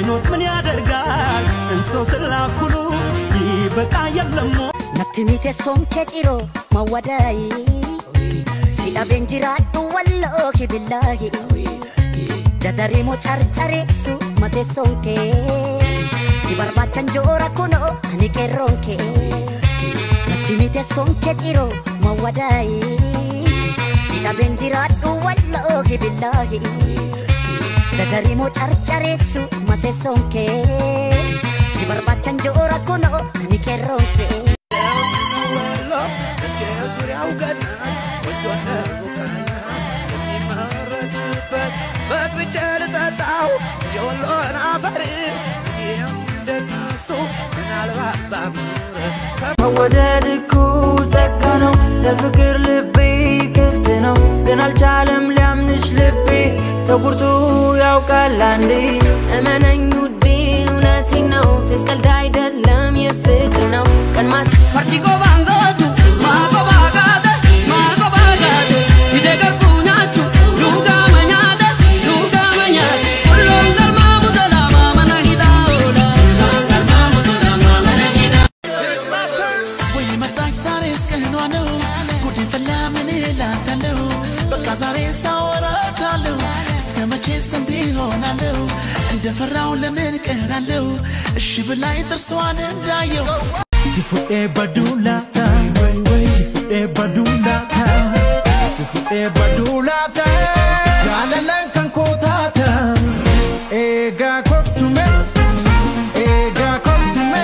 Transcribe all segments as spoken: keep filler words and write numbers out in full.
ባይኖር ምን ያደርጋል እንሶ ስላኩሉ ይበቃ የለሞ ነትሚቴ ሶንኬ ጭሮ ማወዳይ ሲላ ቤንጅራዱ ወሎኪ ቢላሂ ደደሪሞ ጨርጨሬሱ መቴ ሶንኬ ሲበርባቸን ጆራ ኩኖ አኒ ቄሮንኬ ነትሚቴ ሶንኬ ጭሮ ማወዳይ ሲላ ቤንጅራዱ ወሎኪ ቢላሂ ደደሪሞ ጨርጨሬሱ መቴ ሶንኬ ሲበርባቸን ጆራ ኩኖ አኒ ቄሮንኬ ወደድኩ ዘጋነው ለፍቅር ልቤ ክፍት ነው ግን አልቻለም ሊያምንሽ ልቤ ተጉርቱ ያውቃል አንዴ እመነኝ ውዴ እውነቴን ነው ፍቅር አይደለም የፍቅር ነው ቀን ማስ ፈርዲጎ ባንጋቱ ማቆባጋደ ማቆባጋደ ይደገርፉኛቹ ሉጋ መኛደ ሉጋ መኛደ ሁሉም ደርማሙ ደላማ መናሂዳውዳ ደርማሙ ደላማ መናሂዳ ወይ መጣች ዛሬ እስከህኗ ነው ጉድ ፈላ ምን ላታለው በቃ ዛሬ ሳወራታለው እስከ መቼስ እንዲህ ሆናለው እንደፈራው ለምን ቀራለው እሺ ብላይ ጥርሷን እንዳየው ሲፉኤ በዱላታ ሲፉኤ በዱላታ ሲፉኤ በዱላታ ያለለን ከንኮታታ ኤጋ ኮክቱሜ ኤጋ ኮክቱሜ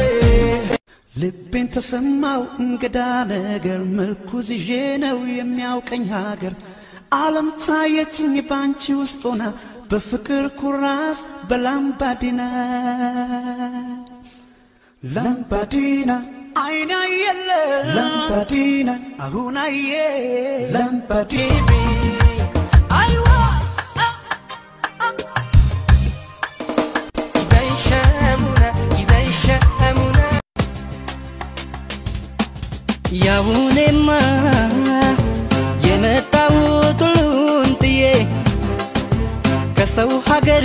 ልቤን ተሰማው እንግዳ ነገር ምርኩዝ ይዤ ነው የሚያውቀኝ ሀገር ዓለም ታየችኝ ባንቺ ውስጥ ሆና በፍቅር ኩራስ በላምባዲና ላምባዲና አይና የለ ላምባዲና አሁን አየ ላምባዲና አይዋ ይደይሸሙና ይደይሸሙና ያውኔማ የመጣሁት ሁሉን ጥዬ ከሰው ሀገር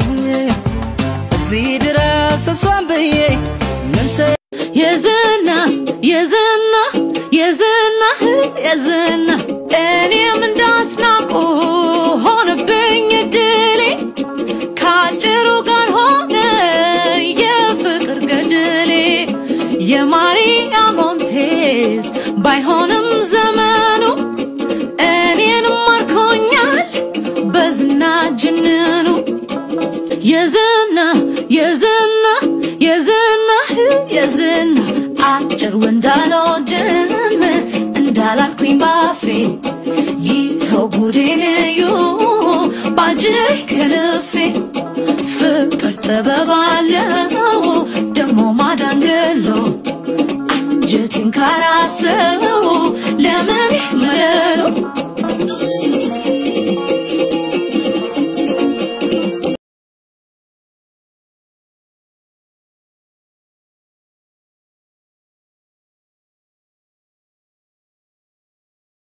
እዚህ ድረስ እሷን ብዬ የዝና የዝና የዝና የዝና እኔም እንዳስናቁ ሆነብኝ እድሌ ከአጭሩ ጋር ሆነ የፍቅር ገድሌ የማሪያ ሞንቴዝ ባይሆንም ዘመኑ እኔን ማርኮኛል በዝና ጅንኑ የዝና የዝና የዝና የዝና አጭር ወንዳሎጅም እንዳላልኩኝ ባፌ ይኸው ጉዴንዩ ባጅሬ ከልፌ ፍቅር ጥበብ አለው ደሞ ማዳንገሎ አንጀቴን ካራሰው ለምን መለሎ